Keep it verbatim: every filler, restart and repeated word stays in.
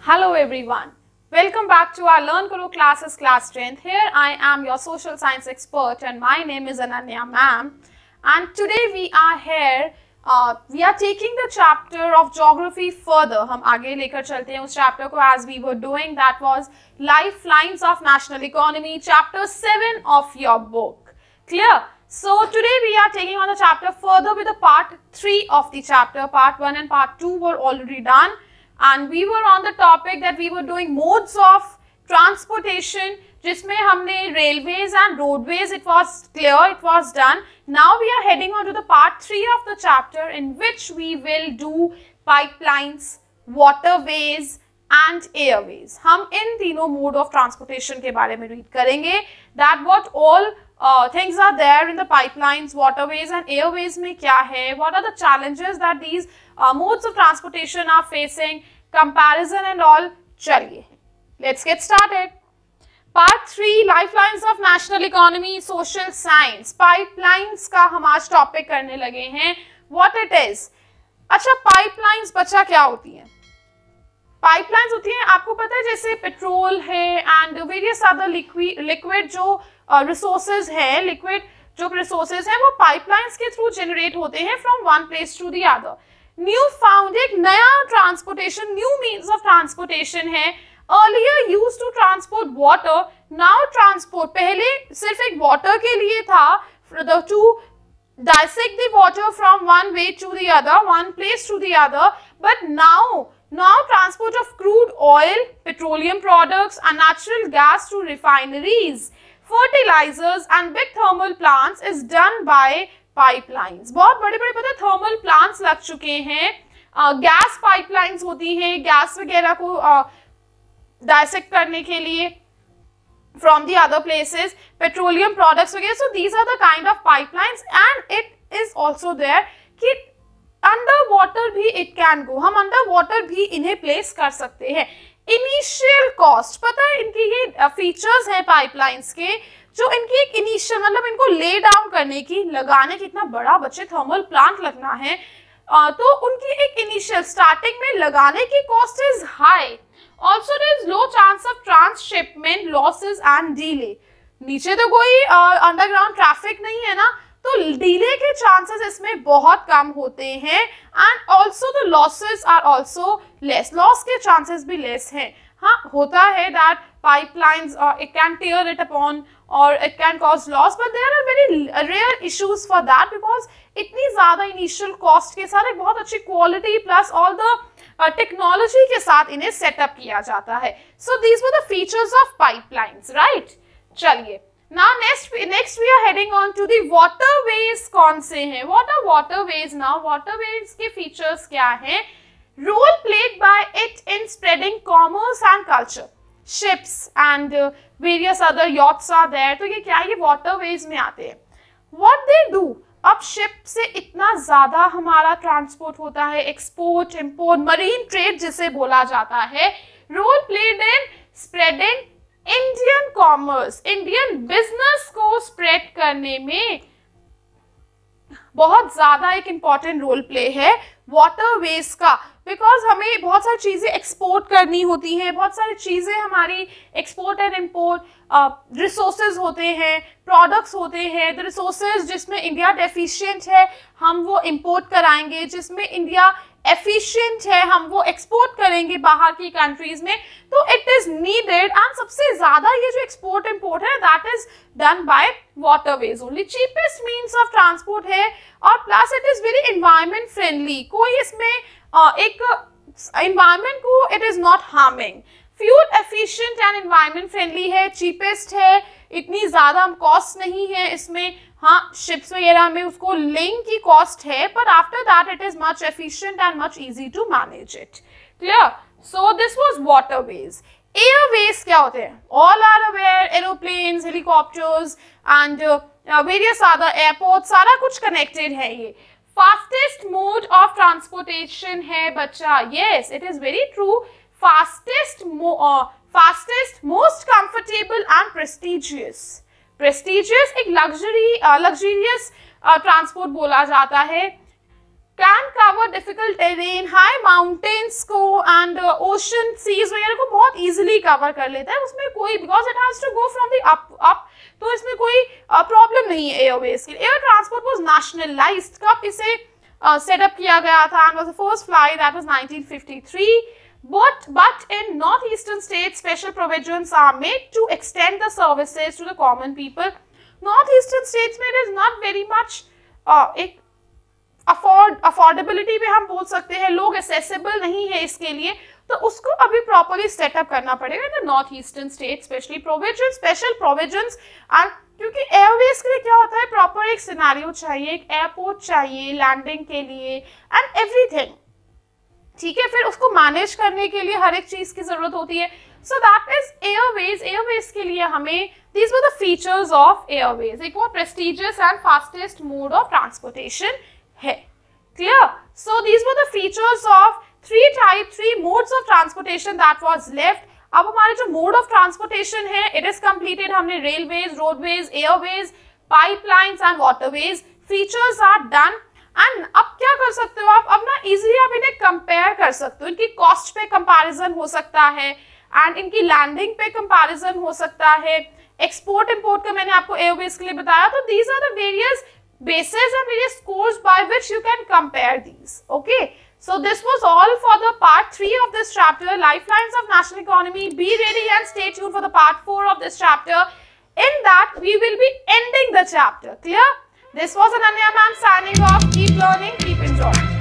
Hello everyone. Welcome back to our Learn Karo classes class tenth. Here I am your social science expert and my name is Ananya ma'am. And today we are here, uh, we are taking the chapter of geography further. हम आगे लेकर चलते हैं उस chapter को as we were doing. That was Lifelines of National Economy, chapter seven of your book. Clear? So today we are taking on the chapter further with the part three of the chapter. Part one and part two were already done. And we were on the topic that we were doing modes of transportation, जिसमें हमने railways and roadways, it was clear, it was done. Now we are heading on to the part three of the chapter in which we will do pipelines, waterways and airways. हम इन तीनों mode of transportation के बारे में read करेंगे. That what all uh, things are there in the pipelines, waterways and airways में क्या है? What are the challenges that these uh, modes of transportation are facing? Comparison and all. चलिए, let's get started. Part three, Lifelines of National Economy, Social Science. Pipelines का हम आज topic करने लगे हैं. What it is? अच्छा, pipelines बच्चा क्या होती हैं? Pipelines होती हैं, आपको पता है, जैसे पेट्रोल है and various other liquid liquid जो रिसोर्सेज uh, है, लिक्विड जो रिसोर्सेज हैं वो पाइपलाइंस के थ्रू जनरेट होते हैं from one place to the other. New found एक नया transportation, new means of transportation है. Earlier used to transport water, now transport, पहले सिर्फ एक वाटर के लिए था, to dissect the water from one way to the other, one place to the other, but now now transport of crude oil, petroleum products and natural gas to refineries, fertilizers and big thermal plants is done by pipelines. बहुत बड़े बड़े पता thermal plants लग चुके हैं. Gas uh, pipelines होती हैं gas वगैरह को डाइसेक्ट uh, करने के लिए from the other places, petroleum products वगैरह. So these are the kind of pipelines and it is also there कि अंडर वाटर भी इट कैन गो, हम अंडर वाटर भी इन्हें प्लेस कर सकते हैं. इनिशियल कॉस्ट, पता है इनके ये फीचर्स हैं पाइपलाइंस के, जो इनकी एक इनिशियल मतलब इनको ले डाउन करने की, लगाने की, इतना बड़ा बच्चे थर्मल प्लांट लगना है, आ, तो उनकी एक इनिशियल स्टार्टिंग में लगाने की cost is high. Also there is low chance of transshipment losses and delay. नीचे तो कोई अंडरग्राउंड ट्रैफिक नहीं है ना, तो डिले के चांसेस इसमें बहुत कम होते हैं. And also the losses are also less, loss के चांसेस भी लेस हैं. हाँ, होता है that pipelines it can tear it upon और it can cause loss, but there are very rare issues for that because इतनी ज्यादा इनिशियल कॉस्ट के साथ एक बहुत अच्छी quality plus all the technology के साथ इन्हें सेटअप किया जाता है. So these were the features of pipelines, right. चलिए, now next next we are heading on to the waterways. कौन से हैं? What are waterways now? Waterways के features क्या हैं? Role played by it in spreading commerce and culture. Ships and uh, various other yachts are there. तो ये क्या है? ये waterways में आते हैं. What they do? अब शिप से इतना ज्यादा हमारा ट्रांसपोर्ट होता है, एक्सपोर्ट, इम्पोर्ट, मरीन ट्रेड जिसे बोला जाता है. Role played in spreading Indian commerce, Indian business को स्प्रेड करने में बहुत ज्यादा एक इंपॉर्टेंट रोल प्ले है वाटरवेज का, बिकॉज हमें बहुत सारी चीजें एक्सपोर्ट करनी होती हैं, बहुत सारी चीजें हमारी एक्सपोर्ट एंड इम्पोर्ट, रिसोर्सेज होते हैं, प्रोडक्ट्स होते हैं. द रिसोर्सेज जिसमें इंडिया डेफिशिएंट है हम वो इम्पोर्ट कराएंगे, जिसमें इंडिया एफिशिएंट है हम वो एक्सपोर्ट करेंगे बाहर की कंट्रीज में. तो इट इज नीडेड एंड सबसे ज्यादा ये जो एक्सपोर्ट इम्पोर्ट है that is done by waterways only. Cheapest means of transport है और plus it is very environment friendly. कोई इसमें uh, एक एनवायरमेंट को it is not harming. Fuel efficient and environment friendly है, चीपेस्ट है, इतनी ज्यादा कॉस्ट नहीं है इसमें. हाँ, शिप्स वगैरह में उसको लिंक की कॉस्ट है, पर after that it is much efficient and much easy to manage it. Clear? So this was waterways. Airways क्या होते हैं? All are aware, aeroplanes, helicopters and various other airport, सारा कुछ कनेक्टेड है. ये फास्टेस्ट मोड ऑफ ट्रांसपोर्टेशन है बच्चा. Yes, it is very true. Fastest fastest most comfortable and prestigious. Prestigious एक लग्जरी लग्जरियस ट्रांसपोर्ट बोला जाता है. Can cover difficult terrain, high mountains को एंड ओशन सीज वगैरह को बहुत इजीली कवर कर लेता है, उसमें कोई, because it has to go from the up up तो इसमें कोई प्रॉब्लम uh, नहीं है एयरवेज के लिए। एयर ट्रांसपोर्ट वाज नेशनलाइज्ड, कब इसे सेटअप uh, किया गया था, and was the first flight that was nineteen fifty three. But, but in northeastern states, special provisions are made to extend the services to the common people. Northeastern states में it is not very much uh, एक afford affordability पे हम बोल सकते हैं, लोग accessible नहीं है इसके लिए, तो उसको अभी properly setup करना पड़ेगा in the northeastern states, especially provisions, special provisions, and क्योंकि एयरवेज के लिए क्या होता है, proper एक सिनेरियो चाहिए, एक एयरपोर्ट चाहिए लैंडिंग के लिए एंड एवरीथिंग, ठीक है, फिर उसको मैनेज करने के लिए हर एक चीज की जरूरत होती है। So that is airways. Airways के लिए हमें these were the features of airways, एक बहुत prestigious and fastest mode of transportation है। Clear? So these were the features of three type three modes of transportation that was left. अब हमारे जो mode of transportation है it is completed, हमने railways, roadways, airways, pipelines and waterways, features are done. And अब क्या कर सकते हो आप, अब ना इजीली आप इन्हें कंपेयर कर सकते हो, इनकी कॉस्ट पे कंपैरिजन हो सकता है एंड इनकी लैंडिंग पे कंपैरिजन हो सकता है, एक्सपोर्ट इंपोर्ट का मैंने आपको एयरवेज के लिए बताया। तो these are the various basis and various scores by which you can compare these. Okay, so this was all for the part three of this chapter, lifelines of national economy. Be ready and stay tuned for the part four of this chapter. In that we will be ending the chapter. Clear? This was Ananya ma'am signing off. Keep learning, keep enjoying.